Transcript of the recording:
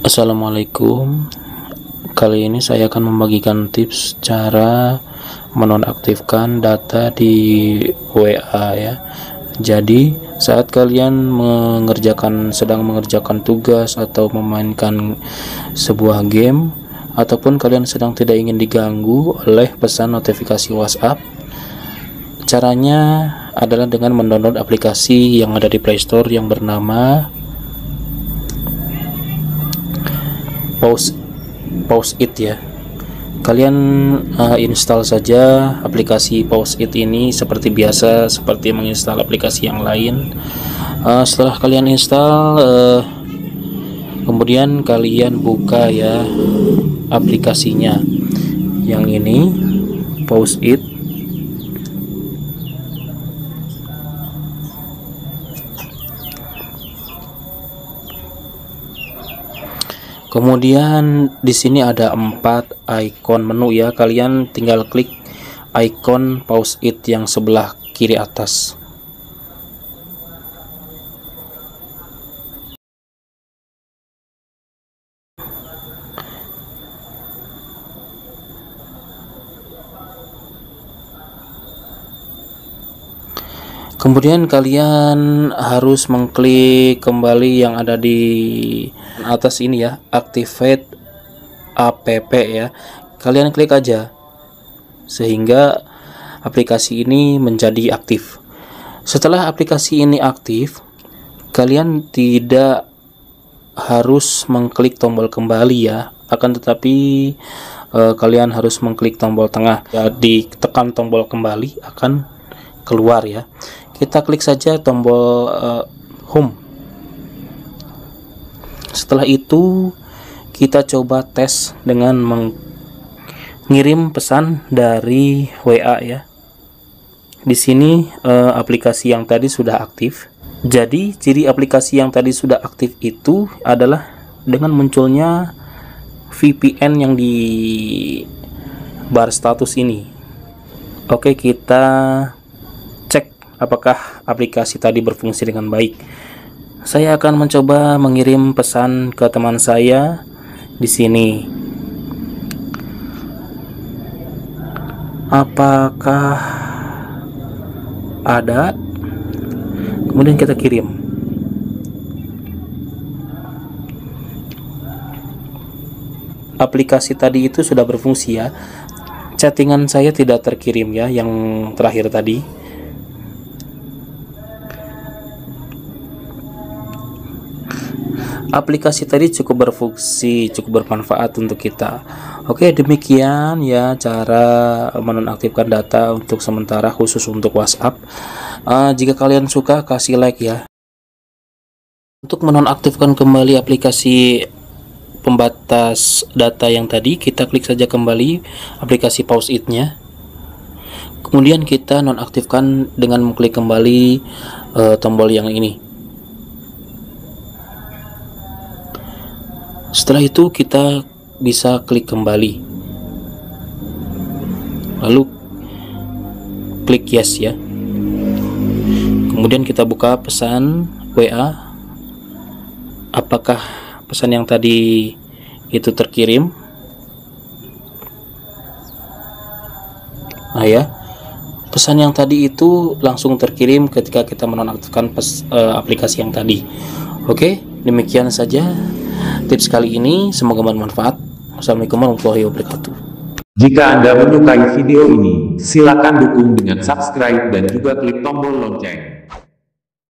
Assalamualaikum. Kali ini saya akan membagikan tips cara menonaktifkan data di WA ya. Jadi saat kalian sedang mengerjakan tugas atau memainkan sebuah game, ataupun kalian sedang tidak ingin diganggu oleh pesan notifikasi WhatsApp, caranya adalah dengan mendownload aplikasi yang ada di Play Store yang bernama Pause It ya. Kalian install saja aplikasi Pause It ini seperti biasa, seperti menginstal aplikasi yang lain. Setelah kalian install, kemudian kalian buka ya aplikasinya yang ini, Pause It. Kemudian di sini ada 4 icon menu ya. Kalian tinggal klik icon Pause It yang sebelah kiri atas. Kemudian kalian harus mengklik kembali yang ada di atas ini ya, activate app ya. Kalian klik aja sehingga aplikasi ini menjadi aktif. Setelah aplikasi ini aktif, kalian tidak harus mengklik tombol kembali ya, akan tetapi kalian harus mengklik tombol tengah ya. Ditekan tombol kembali akan keluar ya. Kita klik saja tombol home. Setelah itu kita coba tes dengan mengirim pesan dari WA ya. Di sini aplikasi yang tadi sudah aktif. Jadi ciri aplikasi yang tadi sudah aktif itu adalah dengan munculnya VPN yang di bar status ini. Oke, kita apakah aplikasi tadi berfungsi dengan baik. Saya akan mencoba mengirim pesan ke teman saya di sini. Apakah ada? Kemudian kita kirim. Aplikasi tadi itu sudah berfungsi ya. Chattingan saya tidak terkirim ya, yang terakhir tadi. Aplikasi tadi cukup berfungsi, cukup bermanfaat untuk kita. Oke, demikian ya cara menonaktifkan data untuk sementara khusus untuk WhatsApp. Jika kalian suka, kasih like ya. Untuk menonaktifkan kembali aplikasi pembatas data yang tadi, kita klik saja kembali aplikasi Pause It-nya. Kemudian kita nonaktifkan dengan mengklik kembali tombol yang ini. Setelah itu kita bisa klik kembali, lalu klik yes ya. Kemudian kita buka pesan WA. Apakah pesan yang tadi itu terkirim? Nah ya, pesan yang tadi itu langsung terkirim ketika kita menonaktifkan aplikasi yang tadi. Oke, demikian saja tips kali ini, semoga bermanfaat. Wassalamualaikum warahmatullahi wabarakatuh. Jika Anda menyukai video ini, silakan dukung dengan subscribe dan juga klik tombol lonceng.